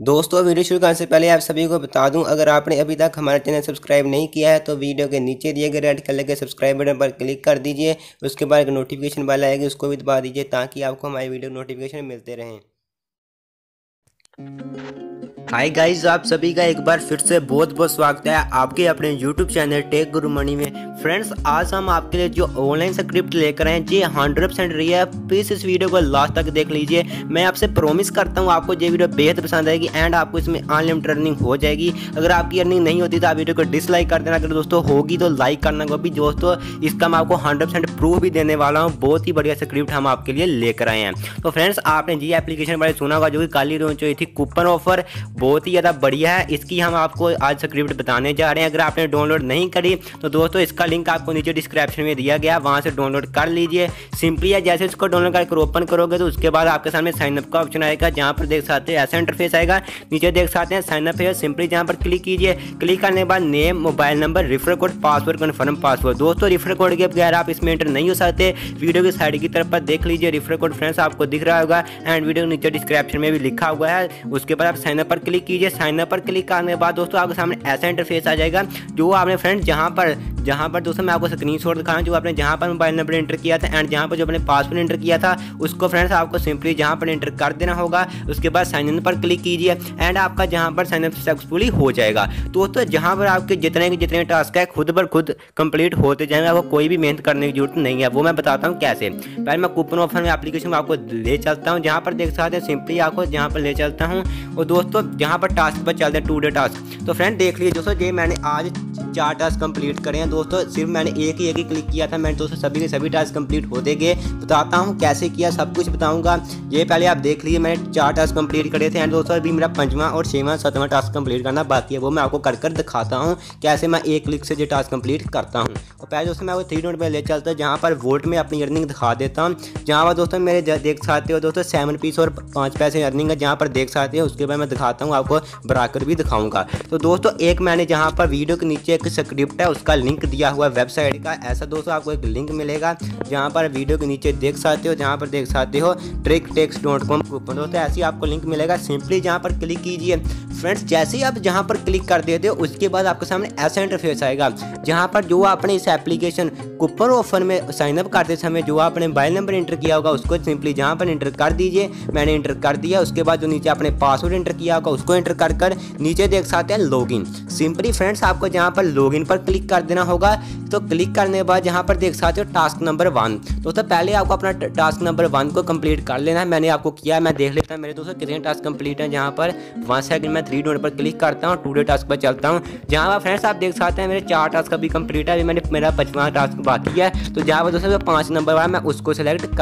दोस्तों वीडियो शुरू करने से पहले आप सभी को बता दूं, अगर आपने अभी तक हमारा चैनल सब्सक्राइब नहीं किया है तो वीडियो के नीचे दिए गए रेड कलर के सब्सक्राइब बटन पर क्लिक कर दीजिए। उसके बाद एक नोटिफिकेशन वाला आएगी, उसको भी दबा दीजिए ताकि आपको हमारी वीडियो नोटिफिकेशन मिलते रहें। हाय गाइस, आप सभी का एक बार फिर से बहुत बहुत स्वागत है आपके अपने YouTube channel tech guru money में। फ्रेंड्स, आज हम आपके लिए जो ऑनलाइन स्क्रिप्ट लेकर आए जी 100% रही है। प्लीज इस वीडियो को लास्ट तक देख लीजिए। मैं आपसे प्रॉमिस करता हूँ आपको ये वीडियो बेहद पसंद आएगी एंड आपको इसमें अनलिमिटेड अर्निंग हो जाएगी। अगर आपकी अर्निंग नहीं होती तो आप वीडियो को डिसलाइक कर देना, अगर दोस्तों होगी तो लाइक करना को भी। दोस्तों इसका मैं आपको 100% प्रूफ भी देने वाला हूँ। बहुत ही बढ़िया स्क्रिप्ट हम आपके लिए लेकर आए हैं। तो फ्रेंड्स, आपने जी एप्लीकेशन बारे सुना होगा जो कि कल ही लॉन्च हुई थी, कूपन ऑफर बहुत ही ज़्यादा बढ़िया है। इसकी हम आपको आज स्क्रिप्ट बताने जा रहे हैं। अगर आपने डाउनलोड नहीं करी तो दोस्तों इसका लिंक आपको नीचे डिस्क्रिप्शन में दिया गया, वहाँ से डाउनलोड कर लीजिए। सिंपली है, जैसे इसको डाउनलोड करके ओपन करोगे तो उसके बाद आपके सामने साइनअप का ऑप्शन आएगा, जहाँ पर देख सकते हैं ऐसा इंटरफेस आएगा। नीचे देख सकते हैं साइनअप है, सिंपली जहाँ पर क्लिक कीजिए। क्लिक करने के बाद name, mobile number, refer code, password, confirm password. दोस्तों रेफर कोड के बगैर आप इसमें एंटर नहीं हो सकते। वीडियो की साइड की तरफ पर देख लीजिए, रेफर कोड फ्रेंड्स आपको दिख रहा होगा एंड वीडियो नीचे डिस्क्रिप्शन में भी लिखा हुआ है। उसके बाद आप साइनअप पर क्लिक कीजिए। साइनअप पर क्लिक करने के बाद दोस्तों आपके सामने ऐसा इंटरफेस आ जाएगा, जो आपने फ्रेंड्स जहाँ पर दोस्तों मैं आपको स्क्रीनशॉट दिखाऊं, जो आपने जहाँ पर मोबाइल नंबर एंटर किया था एंड जहाँ पर जो अपने पासवर्ड एंटर किया था उसको फ्रेंड्स आपको सिंपली जहाँ पर एंटर कर देना होगा। उसके बाद साइन इन पर क्लिक कीजिए एंड आपका जहाँ पर साइन अप सक्सेसफुली हो जाएगा। दोस्तों जहाँ पर आपके जितने टास्क है खुद ब खुद कंप्लीट होते जाएंगे, आपको कोई भी मेहनत करने की जरूरत नहीं है। वो मैं बताता हूँ कैसे। पहले मैं कूपन ऑफर में एप्लीकेशन में आपको ले चलता हूँ, जहाँ पर देख सकते हैं सिंपली आपको जहाँ पर ले चलता हूँ। और दोस्तों जहाँ पर टास्क पर चलते हैं टू डे टास्क, तो फ्रेंड देख लीजिए दोस्तों, ये मैंने आज 4 टास्क कंप्लीट करे हैं। दोस्तों सिर्फ मैंने एक ही क्लिक किया था, मैंने दोस्तों सभी के सभी टास्क कंप्लीट होते गए। बताता हूँ कैसे किया, सब कुछ बताऊंगा। ये पहले आप देख लीजिए, मैंने 4 टास्क कंप्लीट करे थे एंड दोस्तों अभी मेरा 5वां और 6वां 7वां टास्क कंप्लीट करना बाकी है। वो मैं आपको कर दिखाता हूँ कैसे मैं एक क्लिक से ये टास्क कंप्लीट करता हूँ। और पहले दोस्तों मैं आपको 3 डॉट पर ले चलता हूँ, जहाँ पर वोट में अपनी अर्निंग दिखा देता हूँ। जहाँ पर दोस्तों मेरे देख सकते हो दोस्तों 7 पीस और 5 पैसे अर्निंग है, जहाँ पर देख सकते हो। उसके बाद मैं दिखाता हूँ आपको, बराकर भी दिखाऊंगा। तो दोस्तों एक मैंने जहाँ पर वीडियो के नीचे एक स्क्रिप्ट है उसका लिंक दिया हुआ है वेबसाइट का। ऐसा दोस्तों आपको एक लिंक मिलेगा, जहाँ पर वीडियो के नीचे देख सकते हो, जहाँ पर देख सकते हो tricktex.com कूपन। दोस्तों ऐसे ही आपको लिंक मिलेगा, सिंपली जहाँ पर क्लिक कीजिए। फ्रेंड्स जैसे ही आप जहाँ पर क्लिक कर देते हो उसके बाद आपके सामने ऐसा इंटरफेस आएगा, जहाँ पर जो आपने इस एप्लीकेशन कूपन ऑफर में साइनअप करते समय जो आपने मोबाइल नंबर एंटर किया होगा उसको सिंपली जहाँ पर एंटर कर दीजिए। मैंने एंटर कर दिया। उसके बाद जो नीचे आपने पासवर्ड एंटर किया होगा उसको एंटर कर नीचे देख सकते हैं लॉगिन। सिंपली फ्रेंड्स आपको जहाँ पर लॉगिन पर क्लिक कर देना होगा। तो क्लिक करने के बाद जहाँ पर देख सकते हो टास्क नंबर 1, दोस्तों पहले आपको अपना टास्क नंबर 1 को कंप्लीट कर लेना है। मैंने आपको किया है, मैं देख लेता हूँ मेरे दोस्तों कितने टास्क कंप्लीट हैं। जहाँ पर 1 सेकंड मैं 3 डॉट पर क्लिक करता हूँ, 2 डे टास्क पर चलता हूँ। जहाँ पर फ्रेंड्स आप देख सकते हैं मेरे 4 टास्क अभी कंप्लीट है, अभी मेरा 5वां टास्क बाकी है। तो जहाँ पर दोस्तों 5 नंबर वाला मैं उसको सिलेक्ट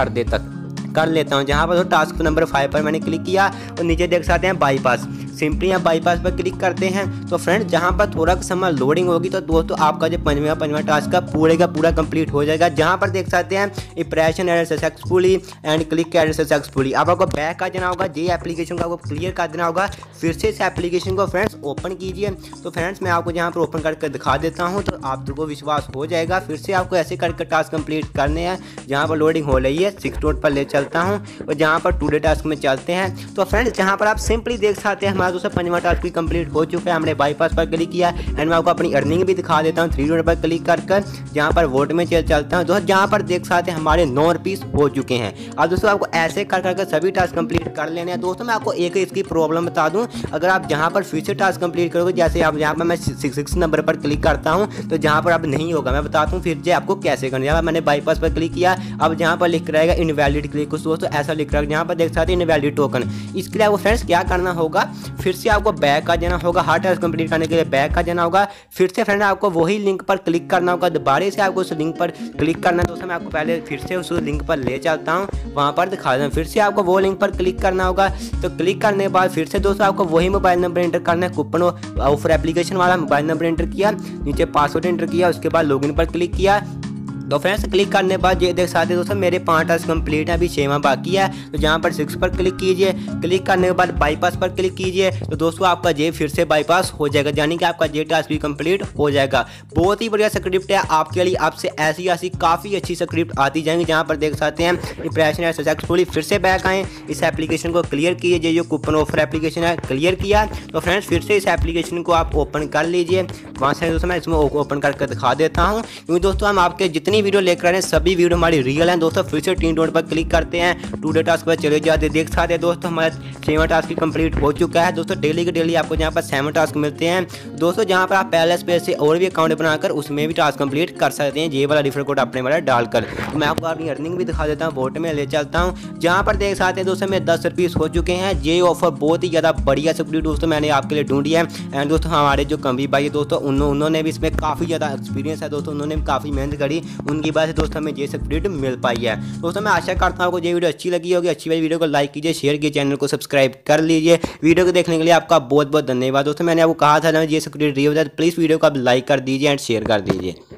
कर लेता हूँ। जहाँ पर टास्क नंबर 5 पर मैंने क्लिक किया और नीचे देख सकते हैं बाईपास। सिंपली यहाँ बाईपास पर क्लिक करते हैं। तो फ्रेंड्स जहाँ पर थोड़ा समय लोडिंग होगी तो दोस्तों आपका जो 5वां टास्क का पूरा कंप्लीट हो जाएगा। जहाँ पर देख सकते हैं impression ad successfully and click ad successfully. अब आपको बैक आ जाना होगा, ये एप्लीकेशन को आपको क्लियर कर देना होगा। फिर से इस एप्लीकेशन को फ्रेंड्स ओपन कीजिए। तो फ्रेंड्स मैं आपको जहाँ पर ओपन करके दिखा देता हूँ, तो आपको विश्वास हो जाएगा। फिर से आपको ऐसे करके टास्क कंप्लीट करने हैं। जहाँ पर लोडिंग हो रही है 6 डॉट पर ले चलता हूँ और जहाँ पर 2 डे टास्क में चलते हैं। तो फ्रेंड्स जहाँ पर आप सिंपली देख सकते हैं हमारा दोस्तों 5वां टास्क भी कंप्लीट हो चुका है। हमने बाईपास पर क्लिक किया एंड मैं आपको अपनी अर्निंग भी दिखा देता हूँ। 3 डॉट पर क्लिक कर जहाँ पर वोट में चलता हूँ दोस्तों, जहाँ पर देख सकते हैं हमारे 9 रुपीस हो चुके हैं। अब दोस्तों आपको ऐसे कर सभी टास्क कंप्लीट कर लेने हैं। दोस्तों मैं आपको एक इसकी प्रॉब्लम बता दूँ, अगर आप जहाँ पर फिर से टास्क कंप्लीट करोगे, जैसे आप यहाँ पर मैं 6 नंबर पर क्लिक करता हूँ तो जहाँ पर अब नहीं होगा। मैं बताता हूँ फिर से आपको कैसे करना। जहाँ मैंने बाईपास पर क्लिक किया, अब जहाँ पर लिख रहेगा इनवैलिड क्लिक, कुछ दोस्तों ऐसा लिख रहा है। जहाँ पर देख सकते हैं इनवैलिड टोकन। इसके लिए आपको फ्रेंड्स क्या करना होगा, फिर से आपको बैक आ जाना होगा। हर टास्क कंप्लीट करने के लिए बैक आ जाना होगा। फिर से फ्रेंड आपको वही लिंक पर क्लिक करना होगा, दोबारा से आपको उस लिंक पर क्लिक करना है। दोस्तों मैं आपको पहले फिर से उस लिंक पर ले चलता हूँ, वहाँ पर दिखा दूँ। फिर से आपको वो लिंक पर क्लिक करना होगा। तो क्लिक करने के बाद फिर से दोस्तों आपको वही मोबाइल नंबर एंटर करना है, कूपन ऑफर एप्लीकेशन वाला मोबाइल नंबर एंटर किया, नीचे पासवर्ड एंटर किया, उसके बाद लॉगिन पर क्लिक किया। तो फ्रेंड्स क्लिक करने के बाद ये देख सकते हैं दोस्तों मेरे 5 टास्क कंप्लीट है, अभी 6वां बाकी है। तो जहाँ पर 6 पर क्लिक कीजिए, क्लिक करने के बाद बाईपास पर क्लिक कीजिए। तो दोस्तों आपका ये फिर से बाईपास हो जाएगा, यानी कि आपका ये टास्क भी कंप्लीट हो जाएगा। बहुत ही बढ़िया स्क्रिप्ट है आपके लिए, आपसे ऐसी काफ़ी अच्छी स्क्रिप्ट आती जाएंगी। जहाँ पर देख सकते हैं इंप्रेशन है सक्सेसफुली, फिर से बैक आए, इस एप्लीकेशन को क्लियर कीजिए। जो कूपन ऑफर एप्लीकेशन है क्लियर किया। तो फ्रेंड्स फिर से इस एप्लीकेशन को आप ओपन कर लीजिए। वहाँ से दोस्तों मैं इसमें ओपन करके दिखा देता हूँ, क्योंकि दोस्तों हम आपके जितनी वीडियो लेकर आ रहे हैं सभी वीडियो हमारी रियल हैं। दोस्तों फिर से 3 डॉट पर क्लिक करते हैं, 2 डे टास्क पर चले जाते हैं। देख सकते हैं दोस्तों हमारा 6वां टास्क कंप्लीट हो चुका है। दोस्तों डेली के डेली आपको यहाँ पर 7 टास्क मिलते हैं। दोस्तों जहाँ पर आप पहले स्पेस से और भी अकाउंट बनाकर उसमें भी टास्क कंप्लीट कर सकते हैं, ये वाला रिफर कोड अपने वाला डालकर। तो मैं आपको अपनी अर्निंग भी दिखा देता हूँ, वोट में ले चलता हूँ। जहाँ पर देख सकते हैं दोस्तों मेरे 10 रुपीस हो चुके हैं। ये ऑफर बहुत ही ज़्यादा बढ़िया स्क्रिप्ट दोस्तों मैंने आपके लिए ढूंढी है। एंड दोस्तों हमारे जो कमवी भाई है दोस्तों उन्होंने भी इसमें काफ़ी ज़्यादा एक्सपीरियंस है दोस्तों, उन्होंने भी काफ़ी मेहनत करी, उनकी वजह से दोस्तों हमें ये स्क्रिप्ट मिल पाई है। दोस्तों मैं आशा करता हूँ आपको ये वीडियो अच्छी लगी होगी। अच्छी वाली वीडियो को लाइक कीजिए, शेयर कीजिए, चैनल को सब्सक्राइब कर लीजिए। वीडियो को देखने के लिए आपका बहुत बहुत धन्यवाद। दोस्तों मैंने आपको कहा था ना ये स्क्रिप्ट रियल है, प्लीज़ वीडियो को आप लाइक कर दीजिए एंड शेयर कर दीजिए।